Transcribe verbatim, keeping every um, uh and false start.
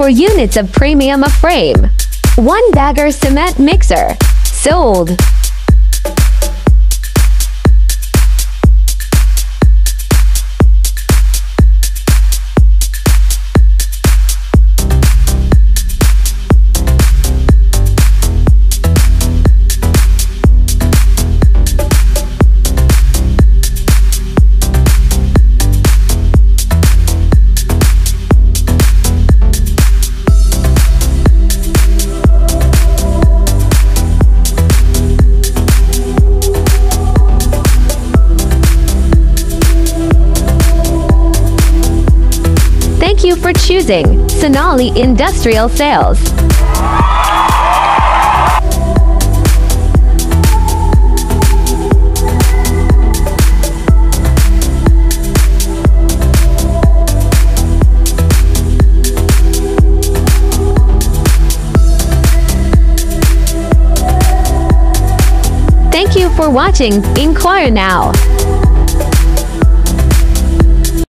four units of premium of frame. one bagger cement mixer. Sold. Thank you for choosing SANALI Industrial Sales. Thank you for watching. Inquire now.